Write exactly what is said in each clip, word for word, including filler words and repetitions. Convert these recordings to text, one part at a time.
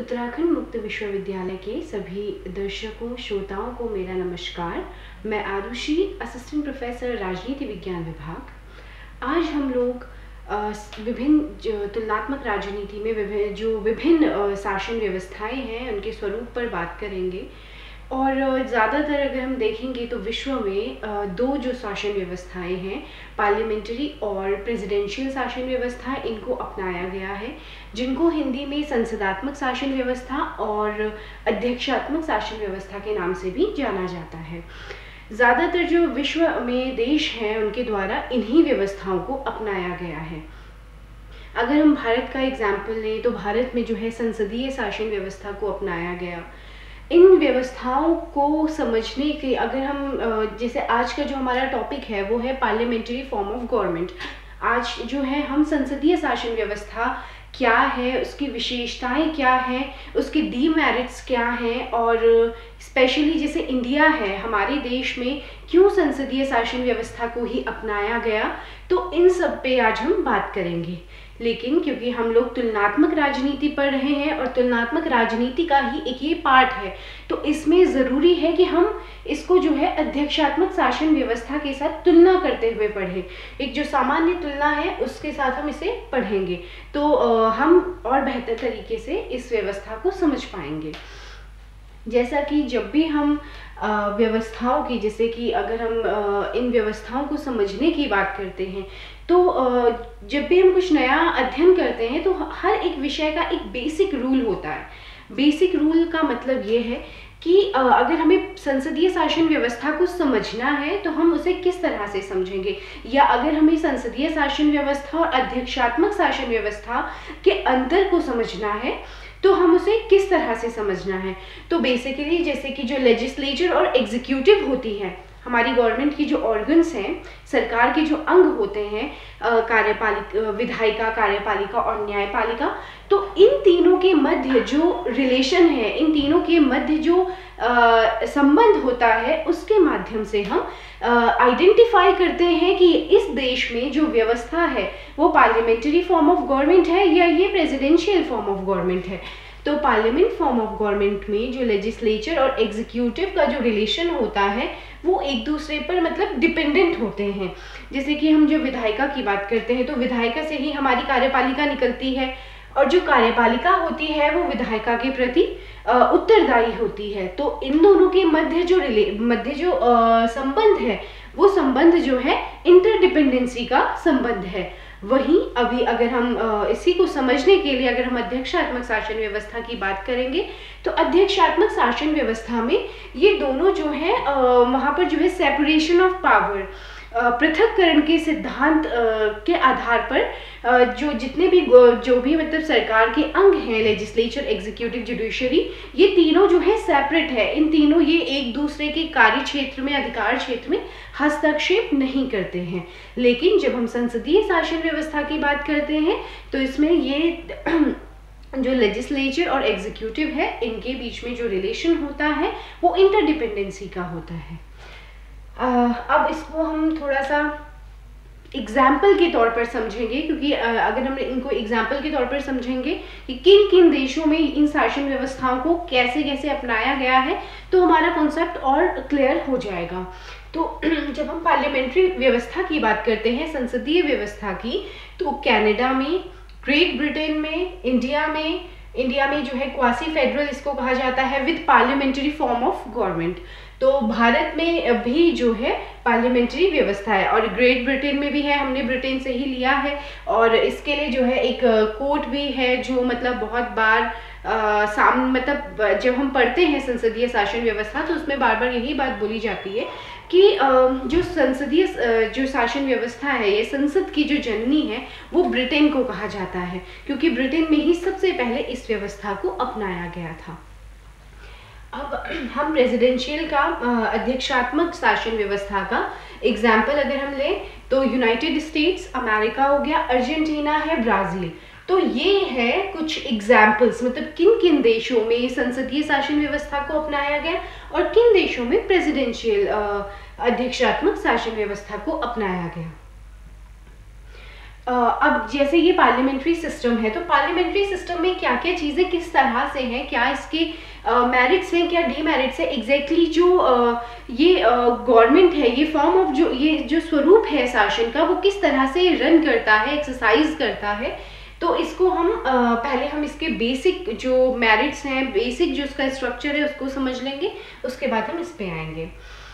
उत्तराखंड मुक्त विश्वविद्यालय के सभी दर्शकों श्रोताओं को मेरा नमस्कार। मैं आरुषि, असिस्टेंट प्रोफेसर राजनीति विज्ञान विभाग। आज हम लोग विभिन्न तुलनात्मक राजनीति में विभिन्न जो विभिन्न शासन व्यवस्थाएं हैं उनके स्वरूप पर बात करेंगे। और ज़्यादातर अगर हम देखेंगे तो विश्व में दो जो शासन व्यवस्थाएं हैं, पार्लियामेंट्री और प्रेसिडेंशियल शासन व्यवस्था, इनको अपनाया गया है, जिनको हिंदी में संसदात्मक शासन व्यवस्था और अध्यक्षात्मक शासन व्यवस्था के नाम से भी जाना जाता है। ज़्यादातर जो विश्व में देश हैं उनके द्वारा इन्हीं व्यवस्थाओं को अपनाया गया है। अगर हम भारत का एग्जाम्पल लें तो भारत में जो है संसदीय शासन व्यवस्था को अपनाया गया। इन व्यवस्थाओं को समझने के अगर हम जैसे आज का जो हमारा टॉपिक है वो है पार्लियामेंट्री फॉर्म ऑफ गवर्नमेंट। आज जो है हम संसदीय शासन व्यवस्था क्या है, उसकी विशेषताएं क्या हैं, उसके डीमेरिट्स क्या हैं, और स्पेशली जैसे इंडिया है हमारे देश में क्यों संसदीय शासन व्यवस्था को ही अपनाया गया, तो इन सब पे आज हम बात करेंगे। लेकिन क्योंकि हम लोग तुलनात्मक राजनीति पढ़ रहे हैं और तुलनात्मक राजनीति का ही एक ये पार्ट है, तो इसमें ज़रूरी है कि हम इसको जो है अध्यक्षात्मक शासन व्यवस्था के साथ तुलना करते हुए पढ़ें। एक जो सामान्य तुलना है उसके साथ हम इसे पढ़ेंगे तो हम और बेहतर तरीके से इस व्यवस्था को समझ पाएंगे। जैसा कि जब भी हम व्यवस्थाओं की, जैसे कि अगर हम इन व्यवस्थाओं को समझने की बात करते हैं तो जब भी हम कुछ नया अध्ययन करते हैं तो हर एक विषय का एक बेसिक रूल होता है। बेसिक रूल का मतलब ये है कि अगर हमें संसदीय शासन व्यवस्था को समझना है तो हम उसे किस तरह से समझेंगे, या अगर हमें संसदीय शासन व्यवस्था और अध्यक्षात्मक शासन व्यवस्था के अंतर को समझना है तो हम उसे किस तरह से समझना है। तो बेसिकली जैसे कि जो लेजिस्लेचर और एग्जीक्यूटिव होती है, हमारी गवर्नमेंट की जो ऑर्गन्स हैं, सरकार के जो अंग होते हैं, कार्यपालिका, विधायिका, कार्यपालिका और न्यायपालिका, तो इन तीनों के मध्य जो रिलेशन है, इन तीनों के मध्य जो संबंध होता है, उसके माध्यम से हम आइडेंटिफाई करते हैं कि इस देश में जो व्यवस्था है वो पार्लियामेंट्री फॉर्म ऑफ गवर्नमेंट है या ये प्रेसिडेंशियल फॉर्म ऑफ गवर्नमेंट है। तो पार्लियामेंट फॉर्म ऑफ गवर्नमेंट में जो लेजिस्लेचर और एग्जीक्यूटिव का जो रिलेशन होता है वो एक दूसरे पर मतलब डिपेंडेंट होते हैं। जैसे कि हम जो विधायिका की बात करते हैं तो विधायिका से ही हमारी कार्यपालिका निकलती है, और जो कार्यपालिका होती है वो विधायिका के प्रति उत्तरदायी होती है। तो इन दोनों के मध्य जो रिले मध्य जो संबंध है वो संबंध जो है इंटरडिपेंडेंसी का संबंध है। वहीं अभी अगर हम इसी को समझने के लिए अगर हम अध्यक्षात्मक शासन व्यवस्था की बात करेंगे तो अध्यक्षात्मक शासन व्यवस्था में ये दोनों जो है वहाँ पर जो है सेपरेशन ऑफ पावर, पृथक्करण के सिद्धांत के आधार पर जो जितने भी जो भी मतलब सरकार के अंग हैं, लेजिस्लेचर, एग्जीक्यूटिव, जुडिशरी, ये तीनों जो है सेपरेट है। इन तीनों ये एक दूसरे के कार्य क्षेत्र में, अधिकार क्षेत्र में हस्तक्षेप नहीं करते हैं। लेकिन जब हम संसदीय शासन व्यवस्था की बात करते हैं तो इसमें ये जो लेजिस्लेचर और एग्जीक्यूटिव है इनके बीच में जो रिलेशन होता है वो इंटरडिपेंडेंसी का होता है। Uh, अब इसको हम थोड़ा सा एग्जाम्पल के तौर पर समझेंगे, क्योंकि uh, अगर हम इनको एग्जाम्पल के तौर पर समझेंगे कि किन किन देशों में इन शासन व्यवस्थाओं को कैसे कैसे अपनाया गया है तो हमारा कॉन्सेप्ट और क्लियर हो जाएगा। तो जब हम पार्लियामेंट्री व्यवस्था की बात करते हैं, संसदीय व्यवस्था की, तो कनाडा में, ग्रेट ब्रिटेन में, इंडिया में इंडिया में जो है क्वासी फेडरल इसको कहा जाता है with parliamentary form of government. तो भारत में भी जो है पार्लियामेंट्री व्यवस्था है, और ग्रेट ब्रिटेन में भी है, हमने ब्रिटेन से ही लिया है। और इसके लिए जो है एक कोर्ट भी है जो मतलब बहुत बार आ, साम मतलब जब हम पढ़ते हैं संसदीय शासन व्यवस्था तो उसमें बार बार यही बात बोली जाती है कि जो संसदीय जो शासन व्यवस्था है, ये संसद की जो जननी है, वो ब्रिटेन को कहा जाता है, क्योंकि ब्रिटेन में ही सबसे पहले इस व्यवस्था को अपनाया गया था। अब हम रेजिडेंशियल का अध्यक्षात्मक शासन व्यवस्था का एग्जाम्पल अगर हम लें तो यूनाइटेड स्टेट्स अमेरिका हो गया, अर्जेंटीना है, ब्राज़ील। तो ये है कुछ एग्जाम्पल्स, मतलब किन किन देशों में संसदीय शासन व्यवस्था को अपनाया गया और किन देशों में प्रेसिडेंशियल अध्यक्षात्मक शासन व्यवस्था को अपनाया गया। अ, अब जैसे ये पार्लियामेंट्री सिस्टम है, तो पार्लियामेंट्री सिस्टम में क्या क्या चीज़ें किस तरह से हैं, क्या इसके मेरिट्स हैं, क्या डीमेरिट्स है, एग्जैक्टली exactly जो uh, ये गवर्नमेंट uh, है, ये फॉर्म ऑफ जो ये जो स्वरूप है शासन का, वो किस तरह से रन करता है, एक्सरसाइज करता है। तो इसको हम uh, पहले हम इसके बेसिक जो मेरिट्स हैं, बेसिक जो उसका स्ट्रक्चर है उसको समझ लेंगे, उसके बाद हम इस पे आएंगे।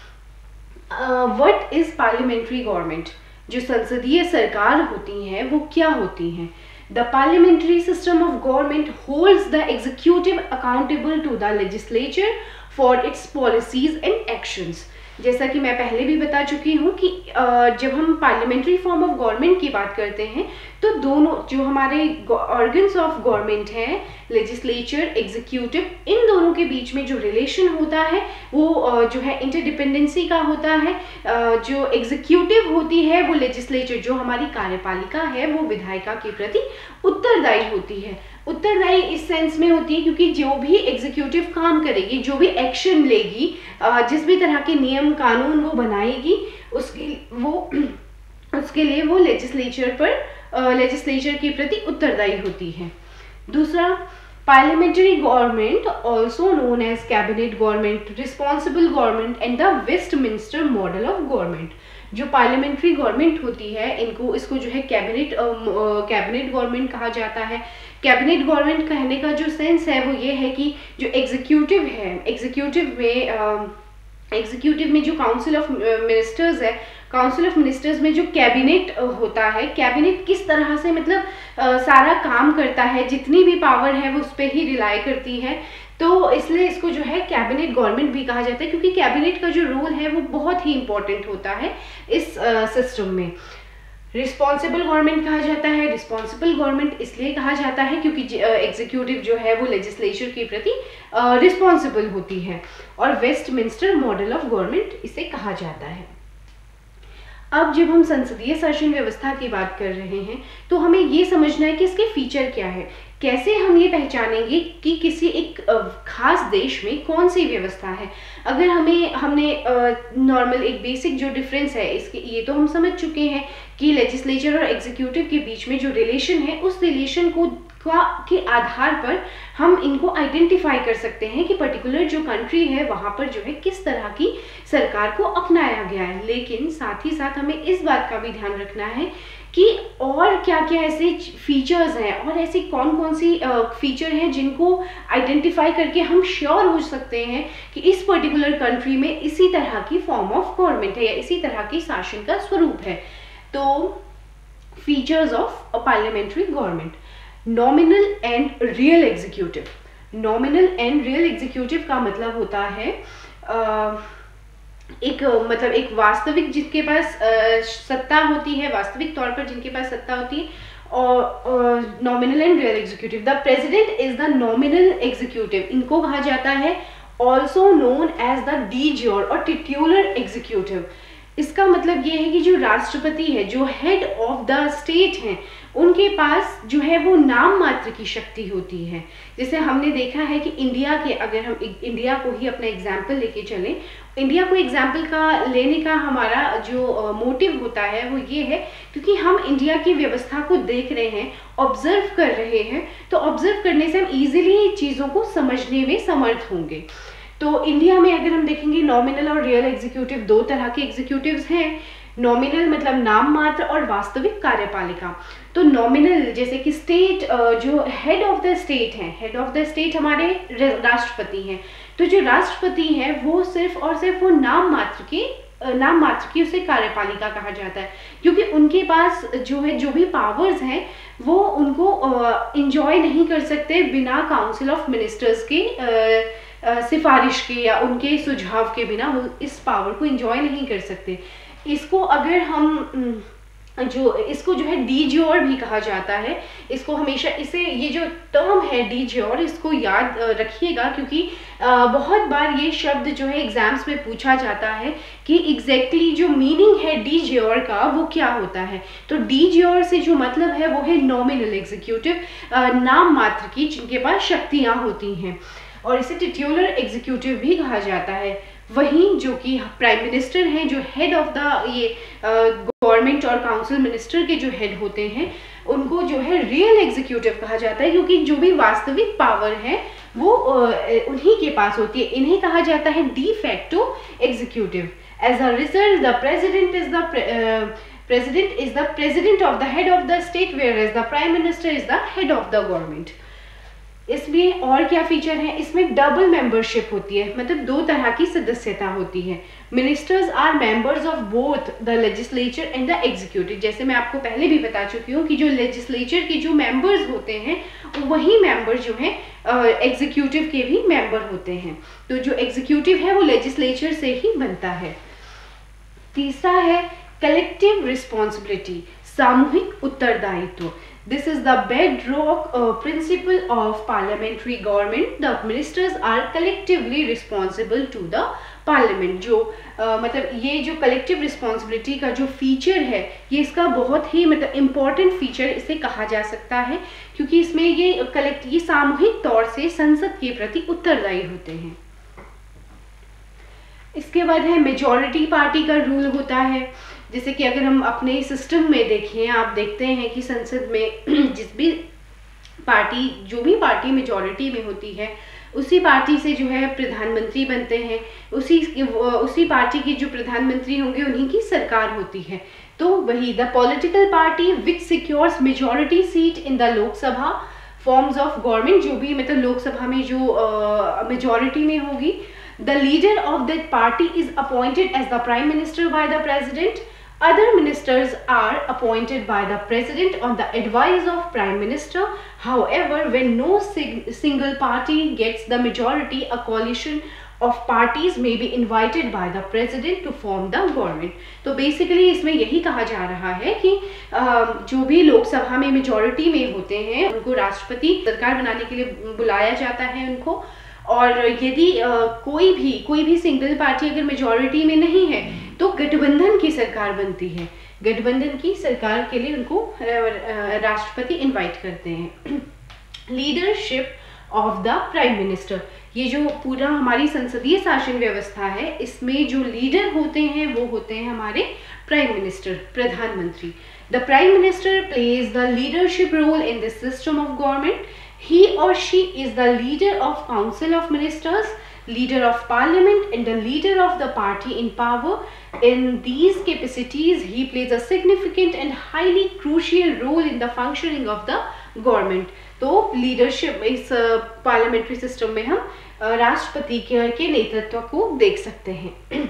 What is parliamentary government? जो संसदीय सरकार होती हैं वो क्या होती हैं? The parliamentary system of government holds the executive accountable to the legislature for its policies and actions. जैसा कि मैं पहले भी बता चुकी हूँ कि जब हम पार्लियामेंट्री फॉर्म ऑफ गवर्नमेंट की बात करते हैं तो दोनों जो हमारे ऑर्गन्स ऑफ गवर्नमेंट हैं, लेजिस्लेचर, एग्जीक्यूटिव, इन दोनों के बीच में जो रिलेशन होता है वो जो है इंटरडिपेंडेंसी का होता है। जो एग्जीक्यूटिव होती है वो लेजिस्लेचर, जो हमारी कार्यपालिका है वो विधायिका के प्रति उत्तरदायी होती है। उत्तरदायी इस सेंस में होती है क्योंकि जो भी एग्जीक्यूटिव काम करेगी, जो भी एक्शन लेगी, जिस भी तरह के नियम कानून वो बनाएगी, उसके वो उसके लिए वो लेजिस्लेचर पर लेजिस्लेचर के प्रति उत्तरदायी होती है। दूसरा, parliamentary government also known as cabinet government, responsible government and the Westminster model of government. जो पार्लियामेंट्री गवर्नमेंट होती है इनको इसको जो है कैबिनेट कैबिनेट गवर्नमेंट कहा जाता है। कैबिनेट गवर्नमेंट कहने का जो सेंस है वो ये है कि जो एग्जीक्यूटिव है, एग्जीक्यूटिव में एग्जीक्यूटिव में जो काउंसिल ऑफ मिनिस्टर्स है, काउंसिल ऑफ मिनिस्टर्स में जो कैबिनेट होता है, कैबिनेट किस तरह से मतलब आ, सारा काम करता है, जितनी भी पावर है वो उस पर ही रिलाई करती है, तो इसलिए इसको जो है कैबिनेट गवर्नमेंट भी कहा जाता है क्योंकि कैबिनेट का जो रोल है वो बहुत ही इंपॉर्टेंट होता है इस सिस्टम में। रिस्पॉन्सिबल गवर्नमेंट कहा जाता है। रिस्पॉन्सिबल गवर्नमेंट इसलिए कहा जाता है क्योंकि एग्जीक्यूटिव जो है वो लेजिस्लेचर के प्रति रिस्पॉन्सिबल होती है। और वेस्टमिंस्टर मॉडल ऑफ गवर्नमेंट इसे कहा जाता है। अब जब हम संसदीय शासन व्यवस्था की बात कर रहे हैं तो हमें ये समझना है कि इसके फीचर क्या है, कैसे हम ये पहचानेंगे कि किसी एक खास देश में कौन सी व्यवस्था है। अगर हमें हमने नॉर्मल एक बेसिक जो डिफरेंस है इसके ये तो हम समझ चुके हैं कि लेजिस्लेचर और एग्जीक्यूटिव के बीच में जो रिलेशन है उस रिलेशन को का के आधार पर हम इनको आइडेंटिफाई कर सकते हैं कि पर्टिकुलर जो कंट्री है वहाँ पर जो है किस तरह की सरकार को अपनाया गया है। लेकिन साथ ही साथ हमें इस बात का भी ध्यान रखना है कि और क्या क्या ऐसे फीचर्स हैं और ऐसी कौन कौन सी फीचर हैं जिनको आइडेंटिफाई करके हम श्योर हो सकते हैं कि इस पर्टिकुलर कंट्री में इसी तरह की फॉर्म ऑफ गवर्नमेंट है या इसी तरह की शासन का स्वरूप है। तो features of a parliamentary government, nominal and real executive. Nominal and real executive का मतलब होता है आ, एक मतलब एक वास्तविक जिनके पास आ, सत्ता होती है, वास्तविक तौर पर जिनके पास सत्ता होती है, और nominal and real executive. The president is the nominal executive, इनको कहा जाता है also known as the de jure और टिट्यूलर एग्जीक्यूटिव। इसका मतलब ये है कि जो राष्ट्रपति है, जो हेड ऑफ द स्टेट हैं, उनके पास जो है वो नाम मात्र की शक्ति होती है। जैसे हमने देखा है कि इंडिया के, अगर हम इंडिया को ही अपना एग्जाम्पल लेके चलें, इंडिया को एग्जाम्पल का लेने का हमारा जो मोटिव होता है वो ये है क्योंकि हम इंडिया की व्यवस्था को देख रहे हैं, ऑब्जर्व कर रहे हैं, तो ऑब्जर्व करने से हम इजीली चीज़ों को समझने में समर्थ होंगे। तो इंडिया में अगर हम देखेंगे नॉमिनल और रियल एग्जीक्यूटिव, दो तरह के एग्जीक्यूटिव्स हैं। नॉमिनल मतलब नाम मात्र और वास्तविक कार्यपालिका। तो नॉमिनल जैसे कि स्टेट, जो हेड ऑफ द स्टेट हैं, हेड ऑफ द स्टेट हमारे राष्ट्रपति हैं। तो जो राष्ट्रपति हैं वो सिर्फ और सिर्फ वो नाम मात्र के नाम मात्र की उसे कार्यपालिका कहा जाता है क्योंकि उनके पास जो है जो भी पावर्स हैं वो उनको इंजॉय नहीं कर सकते बिना काउंसिल ऑफ मिनिस्टर्स के आ, सिफारिश के या उनके सुझाव के बिना वो इस पावर को एंजॉय नहीं कर सकते। इसको अगर हम जो इसको जो है डी ज्योर भी कहा जाता है। इसको हमेशा इसे ये जो टर्म है डी ज्योर, इसको याद रखिएगा क्योंकि बहुत बार ये शब्द जो है एग्जाम्स में पूछा जाता है कि एग्जैक्टली जो मीनिंग है डी ज्योर का वो क्या होता है। तो डी ज्योर से जो मतलब है वो है नॉमिनल एग्जीक्यूटिव, नाम मात्र की जिनके पास शक्तियाँ होती हैं, और इसे टिट्यूलर एग्जीक्यूटिव भी कहा जाता है। वहीं जो कि प्राइम मिनिस्टर हैं, जो हेड ऑफ द ये गवर्नमेंट और काउंसिल मिनिस्टर के जो हेड होते हैं, उनको जो है रियल एग्जीक्यूटिव कहा जाता है, क्योंकि जो भी वास्तविक पावर है वो उन्हीं के पास होती है। इन्हें कहा जाता है de facto executive. As a result the president is the President is the president of the head of the state, whereas the prime minister is the head of the government. इसमें और क्या फीचर है, इसमें double membership होती है, मतलब दो तरह की सदस्यता होती है। Ministers are members of both the legislature and the executive. जैसे मैं आपको पहले भी बता चुकी हूँ कि जो लेजिस्लेचर के जो मेंबर्स होते हैं वही मेंबर जो है एग्जीक्यूटिव के भी मेंबर होते हैं। तो जो एग्जीक्यूटिव है वो लेजिस्लेचर से ही बनता है। तीसरा है कलेक्टिव रिस्पॉन्सिबिलिटी, सामूहिक उत्तरदायित्व। This is the bedrock principle of parliamentary government. The ministers are collectively responsible to the parliament. जो uh, मतलब ये जो कलेक्टिव रिस्पॉन्सिबिलिटी का जो फीचर है, ये इसका बहुत ही मतलब इम्पॉर्टेंट फीचर इसे कहा जा सकता है, क्योंकि इसमें ये कलेक्ट ये सामूहिक तौर से संसद के प्रति उत्तरदायी होते हैं। इसके बाद है मेजॉरिटी पार्टी का रूल होता है। जैसे कि अगर हम अपने सिस्टम में देखें, आप देखते हैं कि संसद में जिस भी पार्टी जो भी पार्टी मेजॉरिटी में होती है उसी पार्टी से जो है प्रधानमंत्री बनते हैं, उसी उसी पार्टी के जो प्रधानमंत्री होंगे उन्हीं की सरकार होती है। तो वही the political party which secures majority seat in the Lok Sabha forms of government, जो भी मतलब लोकसभा में जो मेजॉरिटी uh, में होगी। The leader of that party is appointed as the prime minister by the president. Other ministers are appointed by the president on the advice of prime minister. However, when no sing single party gets the majority, a coalition of parties may be invited by the president to form the government. तो basically इसमें यही कहा जा रहा है कि जो भी लोकसभा में मेजॉरिटी में होते हैं उनको राष्ट्रपति सरकार बनाने के लिए बुलाया जाता है उनको। और यदि कोई भी कोई भी सिंगल पार्टी अगर मेजॉरिटी में नहीं है तो गठबंधन की सरकार बनती है। गठबंधन की सरकार के लिए उनको राष्ट्रपति इनवाइट करते हैं। Leadership of the prime minister, ये जो पूरा हमारी संसदीय शासन व्यवस्था है इसमें जो लीडर होते हैं वो होते हैं हमारे प्राइम मिनिस्टर, प्रधानमंत्री। The prime minister plays the leadership role in this system of government. He or she is the leader of Council of Ministers, leader of Parliament, and the leader of the party in power. In these capacities, he plays a significant and highly crucial role in the functioning of the government. तो leadership इस parliamentary system में हम राष्ट्रपति के, के नेतृत्व को देख सकते हैं।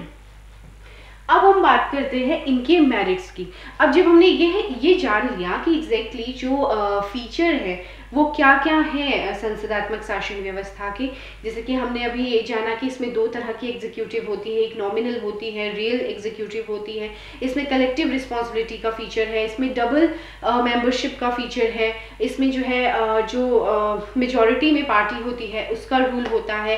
अब हम बात करते हैं इनके मेरिट्स की। अब जब हमने ये ये जान लिया कि एग्जैक्टली exactly जो फीचर है वो क्या क्या है संसदात्मक शासन व्यवस्था के, जैसे कि हमने अभी ये जाना कि इसमें दो तरह की एग्जीक्यूटिव होती है, एक नॉमिनल होती है, रियल एग्जीक्यूटिव होती है। इसमें कलेक्टिव रिस्पॉन्सिबिलिटी का फीचर है, इसमें डबल मेंबरशिप का फीचर है, इसमें जो है uh, जो मेजॉरिटी uh, में पार्टी होती है उसका रूल होता है,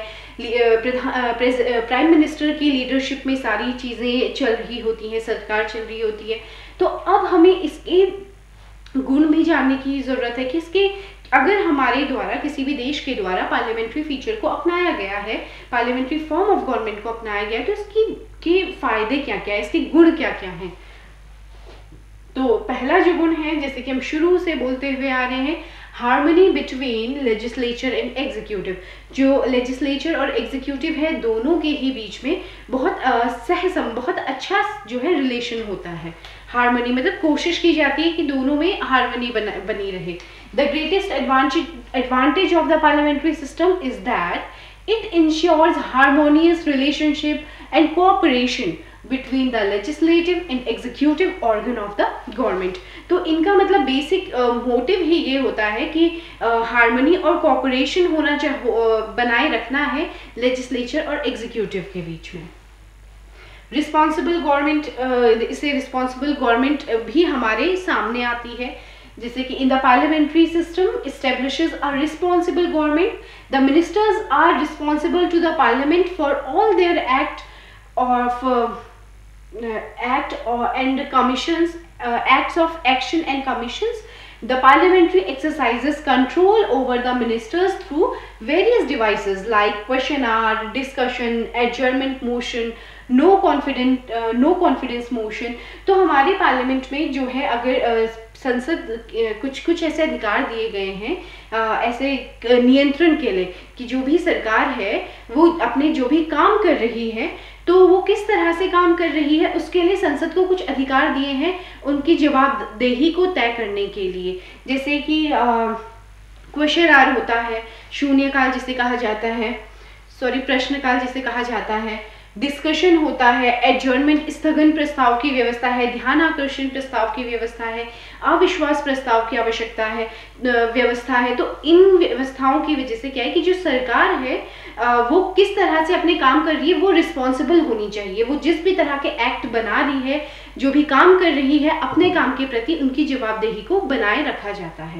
प्राइम मिनिस्टर की लीडरशिप में सारी चीज़ें चल रही होती हैं, सरकार चल रही होती है। तो अब हमें इसके गुण भी जानने की ज़रूरत है कि इसके अगर हमारे द्वारा किसी भी देश के द्वारा पार्लियामेंट्री फीचर को अपनाया गया है, पार्लियामेंट्री फॉर्म ऑफ गवर्नमेंट को अपनाया गया है, तो इसकी के फायदे क्या क्या है, इसके गुण क्या क्या हैं। तो पहला जो गुण है, जैसे कि हम शुरू से बोलते हुए आ रहे हैं, harmony between legislature and executive. जो लेजिस्लेचर और एग्जीक्यूटिव है दोनों के ही बीच में बहुत सहसम बहुत अच्छा जो है रिलेशन होता है। हार्मनी मतलब कोशिश की जाती है कि दोनों में हार्मनी बनी रहे। The greatest advantage advantage of the parliamentary system is that it ensures harmonious relationship and cooperation between the legislative and executive organ of the government। तो इनका मतलब बेसिक मोटिव ही ये होता है कि हार्मनी uh, और कोऑपरेशन होना चाहिए, uh, बनाए रखना है लेजिस्लेचर और एग्जीक्यूटिव के बीच में। रिस्पॉन्सिबल गवर्नमेंट, uh, इसे रिस्पॉन्सिबल गवर्नमेंट भी हमारे सामने आती है। जैसे कि in the parliamentary system establishes a responsible government. The ministers are responsible to the parliament for all their act of uh, uh, act or and commissions uh, acts of action and commissions the parliamentary exercises control over the ministers through various devices like question hour, discussion, adjournment motion, no confident no confidence motion. तो हमारे parliament में जो है अगर uh, संसद कुछ कुछ ऐसे अधिकार दिए गए हैं आ, ऐसे नियंत्रण के लिए कि जो भी सरकार है वो अपने जो भी काम कर रही है तो वो किस तरह से काम कर रही है उसके लिए संसद को कुछ अधिकार दिए हैं उनकी जवाबदेही को तय करने के लिए। जैसे कि क्वेश्चन आवर होता है, शून्यकाल जिसे कहा जाता है, सॉरी प्रश्नकाल जिसे कहा जाता है, डिस्कशन होता है, एडजर्नमेंट स्थगन प्रस्ताव की व्यवस्था है, ध्यान आकर्षण प्रस्ताव की व्यवस्था है, अविश्वास प्रस्ताव की आवश्यकता है व्यवस्था है। तो इन व्यवस्थाओं की वजह से क्या है कि जो सरकार है वो किस तरह से अपने काम कर रही है, वो रिस्पॉन्सिबल होनी चाहिए। वो जिस भी तरह के एक्ट बना रही है, जो भी काम कर रही है, अपने काम के प्रति उनकी जवाबदेही को बनाए रखा जाता है।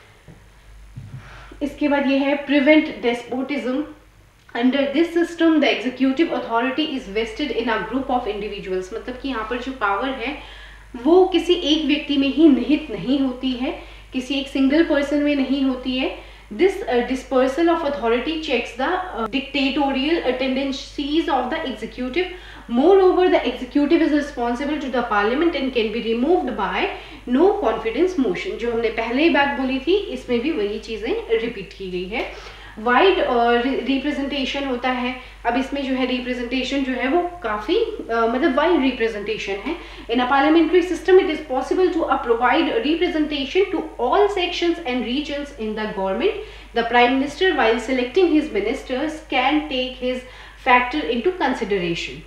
इसके बाद ये है prevent despotism. Under this system, the executive authority is vested in a group of individuals। मतलब कि यहाँ पर जो पावर है वो किसी एक व्यक्ति में ही निहित नहीं होती है, किसी एक सिंगल पर्सन में नहीं होती है। This uh, dispersal of authority checks the uh, dictatorial tendencies of the executive. Moreover, the executive is responsible to the parliament and can be removed by no confidence motion। जो हमने पहले ही बात बोली थी, इसमें भी वही चीजें रिपीट की गई है। वाइड रिप्रेजेंटेशन uh, होता है। अब इसमें जो है रिप्रेजेंटेशन जो है वो काफ़ी uh, मतलब वाइड रिप्रेजेंटेशन है। In a parliamentary system it is possible to provide representation to all sections and regions in the government. The prime minister while selecting his ministers can take his factor into consideration.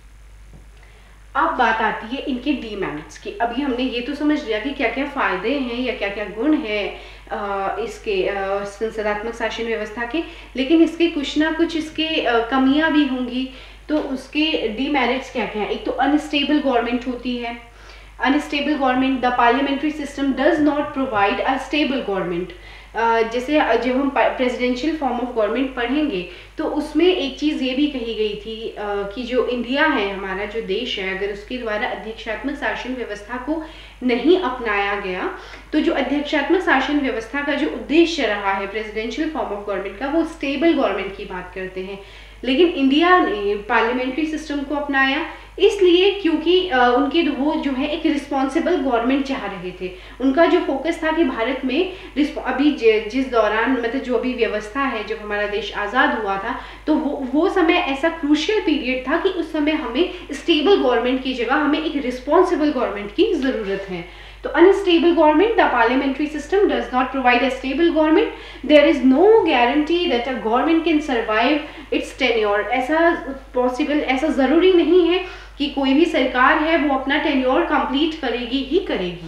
अब बात आती है इनके demerits की। अभी हमने ये तो समझ लिया कि क्या क्या फायदे हैं या क्या क्या गुण है आ, इसके संसदात्मक शासन व्यवस्था के, लेकिन इसके कुछ ना कुछ इसके कमियां भी होंगी। तो उसके डीमेरिट्स क्या क्या है? एक तो अनस्टेबल गवर्नमेंट होती है। Unstable government, the parliamentary system does not provide a stable government. जैसे जब हम प्रेसिडेंशियल फॉर्म ऑफ गवर्नमेंट पढ़ेंगे तो उसमें एक चीज़ ये भी कही गई थी कि जो इंडिया है, हमारा जो देश है, अगर उसके द्वारा अध्यक्षात्मक शासन व्यवस्था को नहीं अपनाया गया तो जो अध्यक्षात्मक शासन व्यवस्था का जो उद्देश्य रहा है प्रेसिडेंशियल फॉर्म ऑफ गवर्नमेंट का, वो स्टेबल गवर्नमेंट की बात करते हैं। लेकिन इंडिया ने पार्लियामेंट्री सिस्टम को अपनाया इसलिए क्योंकि आ, उनके वो जो है एक रिस्पॉन्सिबल गवर्नमेंट चाह रहे थे। उनका जो फोकस था कि भारत में अभी जिस दौरान मतलब जो अभी व्यवस्था है, जब हमारा देश आज़ाद हुआ था तो वो वो समय ऐसा क्रूशियल पीरियड था कि उस समय हमें स्टेबल गवर्नमेंट की जगह हमें एक रिस्पॉन्सिबल गवर्नमेंट की ज़रूरत है। तो unstable government, the parliamentary system does not provide a stable government. There is no guarantee that a government can survive its tenure। ऐसा possible, ऐसा ज़रूरी नहीं है कि कोई भी सरकार है वो अपना टेन्योर कंप्लीट करेगी ही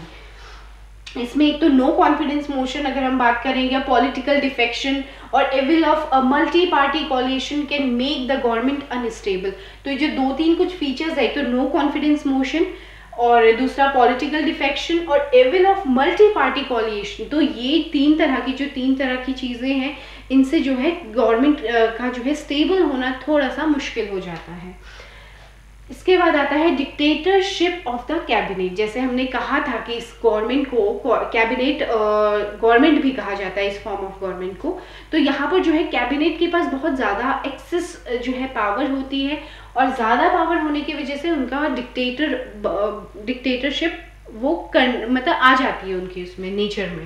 करेगी। इसमें एक तो नो कॉन्फिडेंस मोशन अगर हम बात करेंगे, पॉलिटिकल डिफेक्शन और evil of a multi party coalition can make the government unstable. तो ये जो दो तीन कुछ फीचर्स है, तो नो कॉन्फिडेंस मोशन और दूसरा पॉलिटिकल डिफेक्शन और evil of multi party coalition. तो ये तीन तरह की जो तीन तरह की चीज़ें हैं, इनसे जो है गवर्नमेंट का जो है स्टेबल होना थोड़ा सा मुश्किल हो जाता है। इसके बाद आता है डिक्टेटरशिप ऑफ द कैबिनेट। जैसे हमने कहा था कि इस गवर्नमेंट को कैबिनेट गवर्नमेंट भी कहा जाता है, इस फॉर्म ऑफ गवर्नमेंट को। तो यहाँ पर जो है कैबिनेट के पास बहुत ज़्यादा एक्सेस जो है पावर होती है और ज़्यादा पावर होने की वजह से उनका डिक्टेटर डिक्टेटरशिप वो कर मतलब आ जाती है उनकी उसमें नेचर में।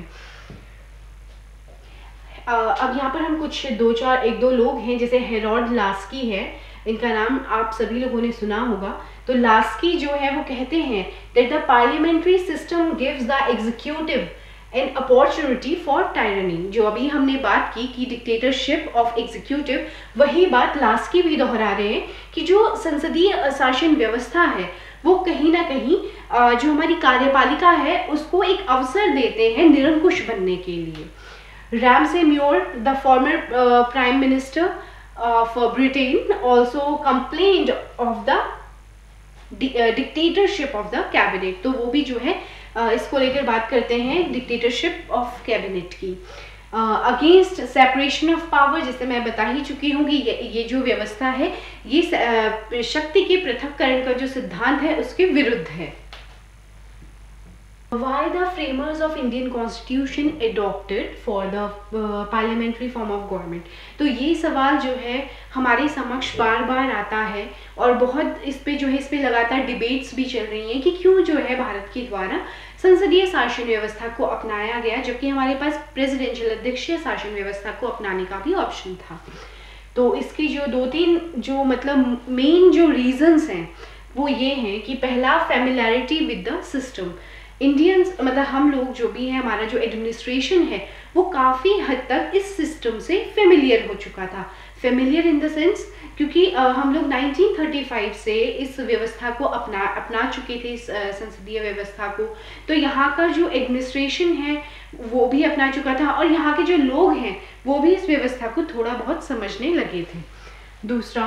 अब यहाँ पर हम कुछ दो चार एक दो लोग हैं, जैसे हेरोल्ड लास्की है, इनका नाम आप सभी लोगों ने सुना होगा। तो लास्की जो है वो कहते हैं that the parliamentary system gives the executive an opportunity for tyranny. जो अभी हमने बात की कि डिक्टेटरशिप ऑफ एग्जीक्यूटिव, वही बात लास्की भी दोहरा रहे हैं कि जो संसदीय शासन व्यवस्था है वो कहीं ना कहीं जो हमारी कार्यपालिका है उसको एक अवसर देते हैं निरंकुश बनने के लिए। Ramsay-Muir, the former uh, prime minister of uh, Britain, also complained of the di uh, dictatorship of the cabinet। तो वो भी जो है uh, इसको लेकर बात करते हैं डिक्टेटरशिप ऑफ कैबिनेट की। अगेंस्ट सेपरेशन ऑफ पावर, जैसे मैं बता ही चुकी हूँ कि ये, ये जो व्यवस्था है ये uh, शक्ति के पृथक्करण का जो सिद्धांत है उसके विरुद्ध है। Why the framers of Indian Constitution adopted for the uh, parliamentary form of government? तो ये सवाल जो है हमारे समक्ष बार बार आता है और बहुत इस पे जो है इस पे लगातार डिबेट्स भी चल रही हैं कि क्यों जो है भारत के द्वारा संसदीय शासन व्यवस्था को अपनाया गया, जबकि हमारे पास प्रेसिडेंशियल अध्यक्षीय शासन व्यवस्था को अपनाने का भी ऑप्शन था। तो इसकी जो दो तीन जो मतलब मेन जो रीजंस हैं वो ये हैं कि पहला, familiarity with the system. Indians मतलब हम लोग जो भी हैं, हमारा जो एडमिनिस्ट्रेशन है वो काफ़ी हद तक इस सिस्टम से फेमिलियर हो चुका था। फेमिलियर इन द सेंस क्योंकि uh, हम लोग नाइनटीन थर्टी फाइव से इस व्यवस्था को अपना अपना चुके थे, इस uh, संसदीय व्यवस्था को। तो यहाँ का जो एडमिनिस्ट्रेशन है वो भी अपना चुका था और यहाँ के जो लोग हैं वो भी इस व्यवस्था को थोड़ा बहुत समझने लगे थे। दूसरा,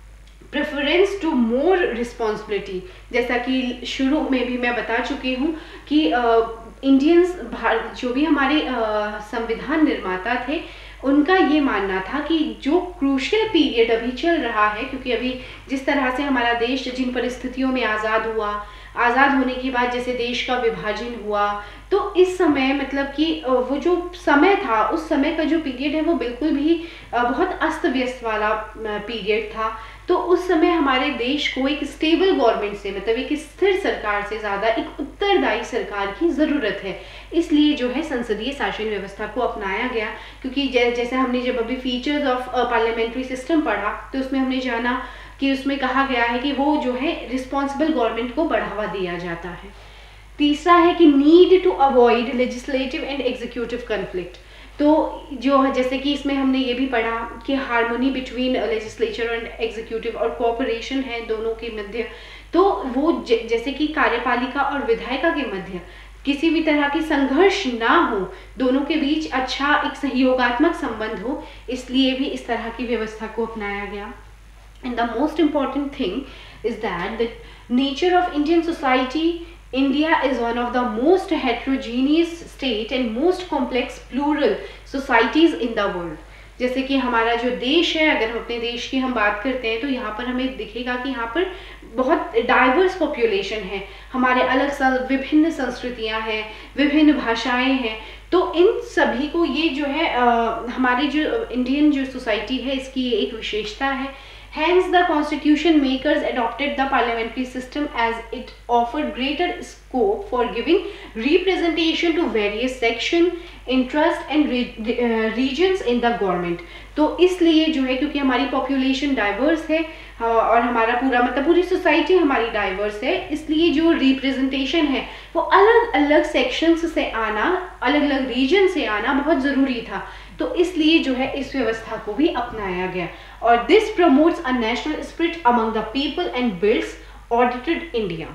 प्रेफरेंस टू मोर रिस्पॉन्सिबिलिटी। जैसा कि शुरू में भी मैं बता चुकी हूँ कि इंडियंस uh, जो भी हमारे uh, संविधान निर्माता थे उनका ये मानना था कि जो क्रूशियल पीरियड अभी चल रहा है, क्योंकि अभी जिस तरह से हमारा देश जिन परिस्थितियों में आज़ाद हुआ, आज़ाद होने के बाद जैसे देश का विभाजन हुआ, तो इस समय मतलब कि वो जो समय था उस समय का जो पीरियड है वो बिल्कुल भी बहुत अस्त व्यस्त वाला पीरियड था। तो उस समय हमारे देश को एक स्टेबल गवर्नमेंट से मतलब एक स्थिर सरकार से ज़्यादा एक उत्तरदायी सरकार की ज़रूरत है। इसलिए जो है संसदीय शासन व्यवस्था को अपनाया गया, क्योंकि जैसे हमने जब अभी फीचर्स ऑफ पार्लियामेंट्री सिस्टम पढ़ा तो उसमें हमने जाना कि उसमें कहा गया है कि वो जो है रिस्पॉन्सिबल गवर्नमेंट को बढ़ावा दिया जाता है। तीसरा है कि need to avoid legislative and executive conflict. तो जो है जैसे कि इसमें हमने ये भी पढ़ा कि harmony between legislature and executive और कोऑपरेशन है दोनों के मध्य। तो वो जैसे कि कार्यपालिका और विधायिका के मध्य किसी भी तरह की संघर्ष ना हो, दोनों के बीच अच्छा एक सहयोगात्मक संबंध हो, इसलिए भी इस तरह की व्यवस्था को अपनाया गया। And the most important thing is that the nature of Indian society, India is one of the most heterogeneous state and most complex plural societies in the world. जैसे कि हमारा जो देश है, अगर हम अपने देश की हम बात करते हैं तो यहाँ पर हमें दिखेगा कि यहाँ पर बहुत डाइवर्स पॉपुलेशन है, हमारे अलग विभिन्न संस्कृतियाँ हैं, विभिन्न भाषाएं हैं। तो इन सभी को ये जो है आ, हमारी जो इंडियन जो सोसाइटी है इसकी एक विशेषता है। Hence, the constitution makers adopted the parliamentary system as it offered greater scope for giving representation to various section, interest and re, uh, regions in the government. तो इसलिए जो है क्योंकि हमारी पॉपुलेशन डाइवर्स है और हमारा पूरा मतलब पूरी सोसाइटी हमारी डाइवर्स है, इसलिए जो रिप्रेजेंटेशन है वो अलग अलग सेक्शंस से आना, अलग अलग रीजन से आना बहुत ज़रूरी था। तो इसलिए जो है इस व्यवस्था को भी अपनाया गया और this promotes a national spirit among the people and builds audited India.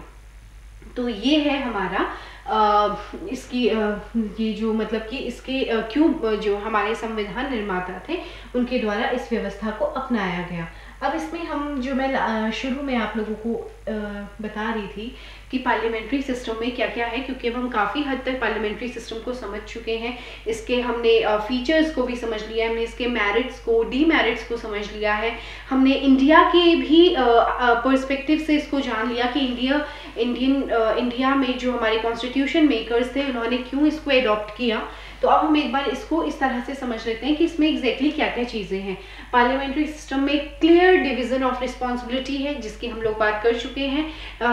तो ये है हमारा आ, इसकी आ, ये जो मतलब कि इसके आ, क्यों जो हमारे संविधान निर्माता थे उनके द्वारा इस व्यवस्था को अपनाया गया। अब इसमें हम जो मैं शुरू में आप लोगों को बता रही थी कि पार्लियामेंट्री सिस्टम में क्या क्या है, क्योंकि अब हम काफ़ी हद तक पार्लियामेंट्री सिस्टम को समझ चुके हैं, इसके हमने फीचर्स को भी समझ लिया है, हमने इसके मेरिट्स को डीमेरिट्स को समझ लिया है, हमने इंडिया के भी पर्सपेक्टिव से इसको जान लिया कि इंडिया इंडियन इंडिया में जो हमारे कॉन्स्टिट्यूशन मेकर्स थे उन्होंने क्यों इसको एडॉप्ट किया। तो अब हम एक बार इसको इस तरह से समझ लेते हैं कि इसमें एग्जैक्टली क्या क्या चीज़ें हैं। पार्लियामेंट्री सिस्टम में क्लियर डिवीजन ऑफ रिस्पॉन्सिबिलिटी है जिसकी हम लोग बात कर चुके हैं,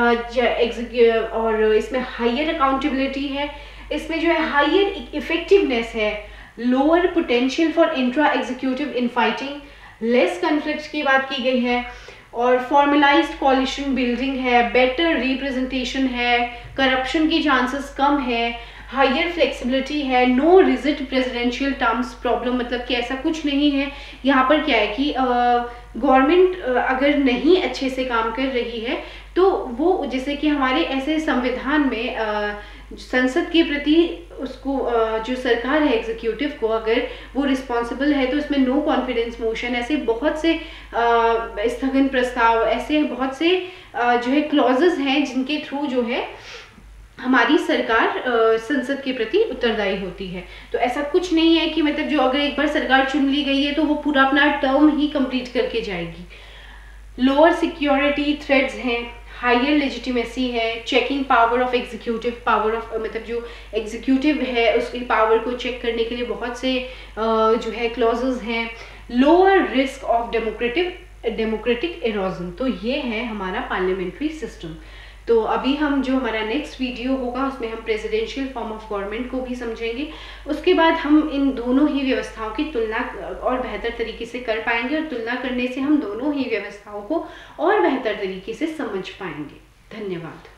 और इसमें हायर अकाउंटेबिलिटी है, इसमें जो है हायर इफेक्टिवनेस है, lower potential for intra executive in fighting, less conflict की बात की गई है, और फॉर्मलाइज्ड कोalition बिल्डिंग है, बेटर रिप्रेजेंटेशन है, करप्शन की चांसेस कम है, हायर फ्लेक्सिबिलिटी है, no rigid presidential terms problem, मतलब कि ऐसा कुछ नहीं है। यहाँ पर क्या है कि गवर्नमेंट अगर नहीं अच्छे से काम कर रही है तो वो जैसे कि हमारे ऐसे संविधान में आ, संसद के प्रति उसको जो सरकार है एग्जीक्यूटिव को अगर वो रिस्पॉन्सिबल है तो इसमें नो कॉन्फिडेंस मोशन, ऐसे बहुत से स्थगन प्रस्ताव, ऐसे बहुत से जो है क्लॉजेस हैं जिनके थ्रू जो है हमारी सरकार संसद के प्रति उत्तरदायी होती है। तो ऐसा कुछ नहीं है कि मतलब जो अगर एक बार सरकार चुन ली गई है तो वो पूरा अपना टर्म ही कंप्लीट करके जाएगी। लोअर सिक्योरिटी थ्रेट्स हैं, हायर लेजिटिमेसी है, checking power of executive power of मतलब जो एग्जीक्यूटिव है उसकी पावर को चेक करने के लिए बहुत से uh, जो है क्लॉजेस हैं, lower risk of democratic democratic erosion. तो ये है हमारा पार्लियामेंट्री सिस्टम। तो अभी हम जो हमारा नेक्स्ट वीडियो होगा उसमें हम प्रेसिडेंशियल फॉर्म ऑफ गवर्नमेंट को भी समझेंगे। उसके बाद हम इन दोनों ही व्यवस्थाओं की तुलना और बेहतर तरीके से कर पाएंगे, और तुलना करने से हम दोनों ही व्यवस्थाओं को और बेहतर तरीके से समझ पाएंगे। धन्यवाद।